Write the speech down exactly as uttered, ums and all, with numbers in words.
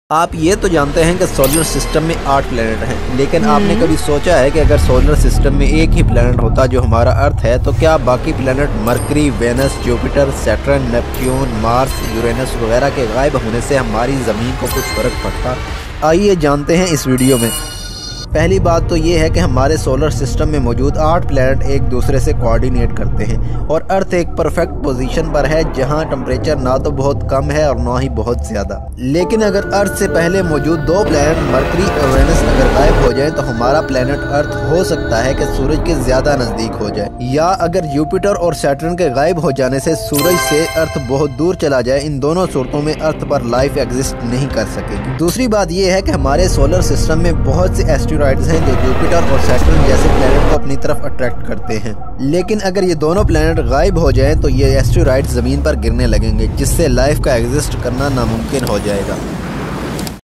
आप ये तो जानते हैं कि सोलर सिस्टम में आठ प्लैनेट हैं, लेकिन आपने हम्म। कभी सोचा है कि अगर सोलर सिस्टम में एक ही प्लैनेट होता जो हमारा अर्थ है, तो क्या बाकी planet Mercury, Venus, Jupiter, Saturn, Neptune, Mars, Uranus वगैरह के गायब होने से हमारी ज़मीन को कुछ फर्क पड़ता? आइए जानते हैं इस वीडियो में। पहली बात तो ये है कि हमारे सोलर सिस्टम में मौजूद आठ प्लैनेट एक दूसरे से कोऑर्डिनेट करते हैं और अर्थ एक परफेक्ट पोजीशन पर है जहां टेम्परेचर ना तो बहुत कम है और ना ही बहुत ज़्यादा। लेकिन अगर अर्थ से पहले मौजूद दो प्लैनेट मरकरी और वेनस अगर गायब हो जाए तो हमारा प्लैनेट अर्थ हो सकता है कि सूरज के ज़्यादा नज़दीक हो जाए, या अगर जुपिटर और सैटर्न के गायब हो जाने से सूरज से अर्थ बहुत दूर चला जाए। इन दोनों सूरतों में अर्थ पर लाइफ एग्जिस्ट नहीं कर सकेगी। दूसरी बात यह है कि हमारे सोलर सिस्टम में बहुत से एस्टेरॉइड्स हैं जो जुपिटर और सैटर्न जैसे प्लैनेट को अपनी तरफ अट्रैक्ट करते हैं। लेकिन अगर ये दोनों प्लैनेट गायब हो जाएं तो ये एस्टेरॉइड्स ज़मीन पर गिरने लगेंगे, जिससे लाइफ का एग्जिस्ट करना नामुमकिन हो जाएगा।